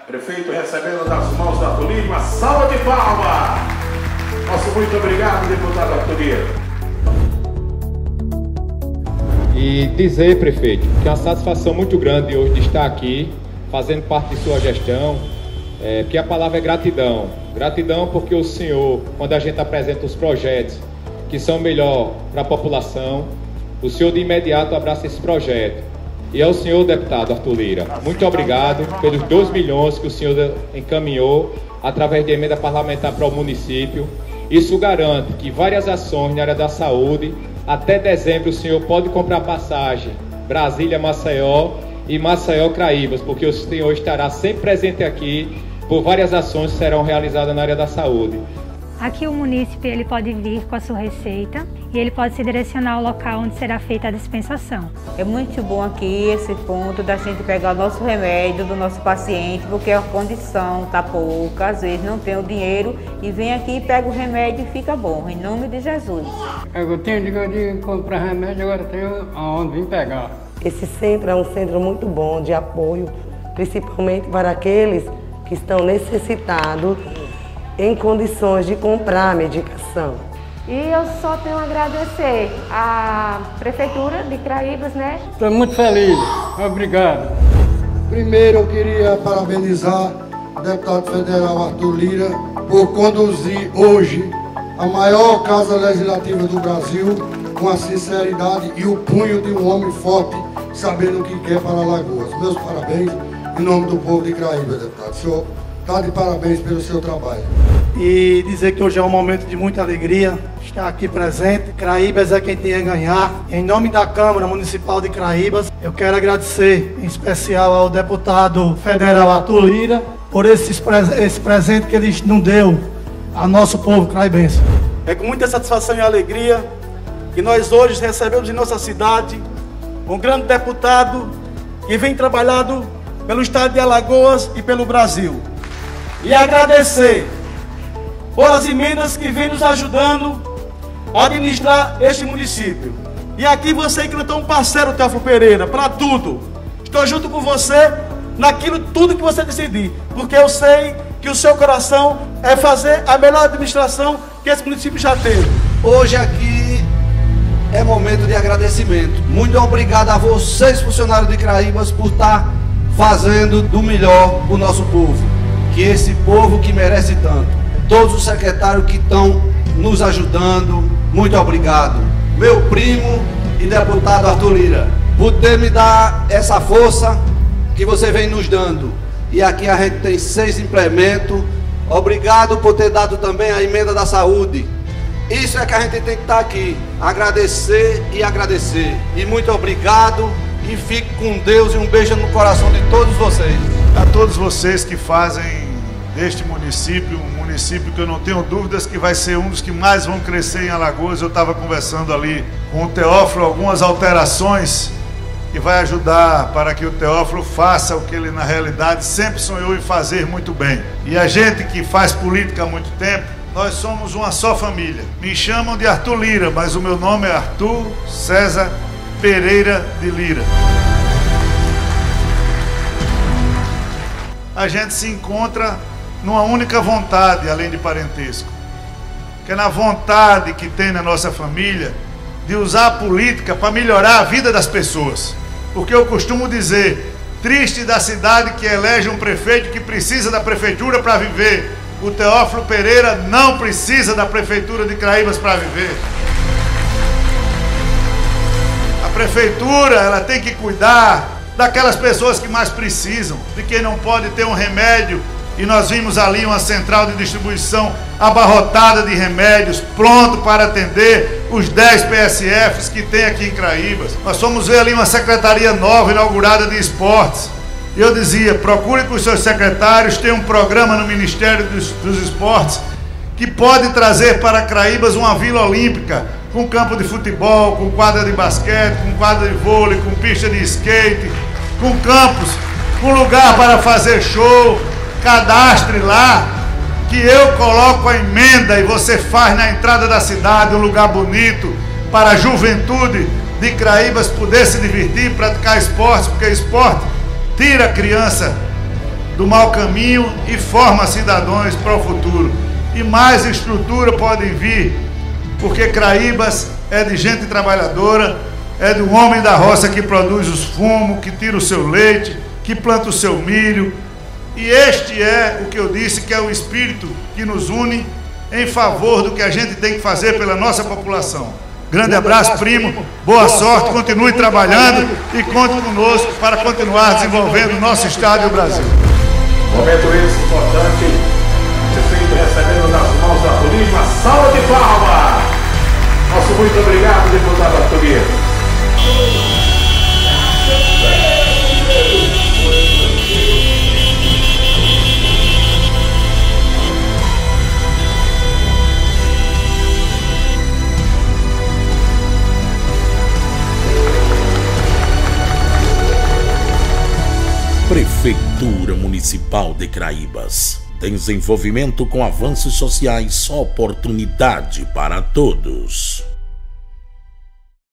Prefeito recebendo das mãos da Arthur Lira, uma salva de palmas. Nosso muito obrigado, deputado Arthur Lira. E dizer, prefeito, que é uma satisfação muito grande hoje de estar aqui, fazendo parte de sua gestão, que a palavra é gratidão. Gratidão porque o senhor, quando a gente apresenta os projetos que são melhor para a população, o senhor de imediato abraça esse projeto. E ao senhor, deputado Arthur Lira, muito obrigado pelos 2 milhões que o senhor encaminhou através de emenda parlamentar para o município. Isso garante que várias ações na área da saúde, até dezembro o senhor pode comprar passagem Brasília-Maceió e Maceió-Craíbas, porque o senhor estará sempre presente aqui por várias ações que serão realizadas na área da saúde. Aqui o munícipe ele pode vir com a sua receita e ele pode se direcionar ao local onde será feita a dispensação. É muito bom aqui esse ponto da gente pegar o nosso remédio do nosso paciente, porque a condição está pouca, às vezes não tem o dinheiro e vem aqui, pega o remédio e fica bom, em nome de Jesus. Eu tenho de comprar remédio, agora tenho aonde vir pegar. Esse centro é um centro muito bom de apoio, principalmente para aqueles que estão necessitados em condições de comprar a medicação. E eu só tenho a agradecer à Prefeitura de Craíbas, né? Estou muito feliz, obrigado. Primeiro eu queria parabenizar o deputado federal Arthur Lira por conduzir hoje a maior casa legislativa do Brasil com a sinceridade e o punho de um homem forte, sabendo o que quer para Alagoas. Meus parabéns em nome do povo de Craíbas, deputado. O senhor está de parabéns pelo seu trabalho. E dizer que hoje é um momento de muita alegria estar aqui presente. Craíbas é quem tem a ganhar. Em nome da Câmara Municipal de Craíbas, eu quero agradecer em especial ao deputado federal Arthur Lira por esse presente que ele nos deu ao nosso povo craibense. É com muita satisfação e alegria que nós hoje recebemos em nossa cidade um grande deputado que vem trabalhando pelo estado de Alagoas e pelo Brasil. E agradecer por as emendas que vem nos ajudando a administrar este município. E aqui você que não é um parceiro, Teófilo Pereira, para tudo. Estou junto com você naquilo tudo que você decidir, porque eu sei que o seu coração é fazer a melhor administração que esse município já teve. Hoje aqui é momento de agradecimento. Muito obrigado a vocês, funcionários de Craíbas, por estar fazendo do melhor o nosso povo, que esse povo que merece tanto. Todos os secretários que estão nos ajudando, muito obrigado. Meu primo e deputado Arthur Lira, por ter me dado essa força que você vem nos dando. E aqui a gente tem 6 implementos. Obrigado por ter dado também a emenda da saúde. Isso é que a gente tem que estar aqui, agradecer e agradecer. E muito obrigado e fique com Deus e um beijo no coração de todos vocês. A todos vocês que fazem deste município, um município que eu não tenho dúvidas que vai ser um dos que mais vão crescer em Alagoas. Eu estava conversando ali com o Teófilo, algumas alterações que vai ajudar para que o Teófilo faça o que ele na realidade sempre sonhou em fazer muito bem. E a gente que faz política há muito tempo, nós somos uma só família. Me chamam de Arthur Lira, mas o meu nome é Arthur César Pereira de Lira. A gente se encontra numa única vontade, além de parentesco, que é na vontade que tem na nossa família de usar a política para melhorar a vida das pessoas. Porque eu costumo dizer, triste da cidade que elege um prefeito que precisa da prefeitura para viver. O Teófilo Pereira não precisa da prefeitura de Craíbas para viver. A prefeitura, ela tem que cuidar daquelas pessoas que mais precisam, de quem não pode ter um remédio. E nós vimos ali uma central de distribuição abarrotada de remédios, pronto para atender os 10 PSFs que tem aqui em Craíbas. Nós fomos ver ali uma secretaria nova, inaugurada de esportes. E eu dizia, procure com os seus secretários, tem um programa no Ministério dos Esportes que pode trazer para Craíbas uma vila olímpica, com campo de futebol, com quadra de basquete, com quadra de vôlei, com pista de skate, com campos, com lugar para fazer show. Cadastre lá, que eu coloco a emenda e você faz na entrada da cidade um lugar bonito para a juventude de Craíbas poder se divertir, praticar esporte, porque esporte tira a criança do mau caminho e forma cidadãos para o futuro. E mais estrutura podem vir, porque Craíbas é de gente trabalhadora, é do homem da roça que produz os fumos, que tira o seu leite, que planta o seu milho. E este é o que eu disse, que é o espírito que nos une em favor do que a gente tem que fazer pela nossa população. Grande abraço, primo, boa sorte, continue trabalhando e conte conosco para continuar desenvolvendo o nosso estado e o Brasil. Momento esse importante, prefeito recebendo nas mãos da polícia, uma salva de palmas. Nosso muito obrigado, deputado Arthur Lira. Prefeitura Municipal de Craíbas. Desenvolvimento com avanços sociais, oportunidade para todos.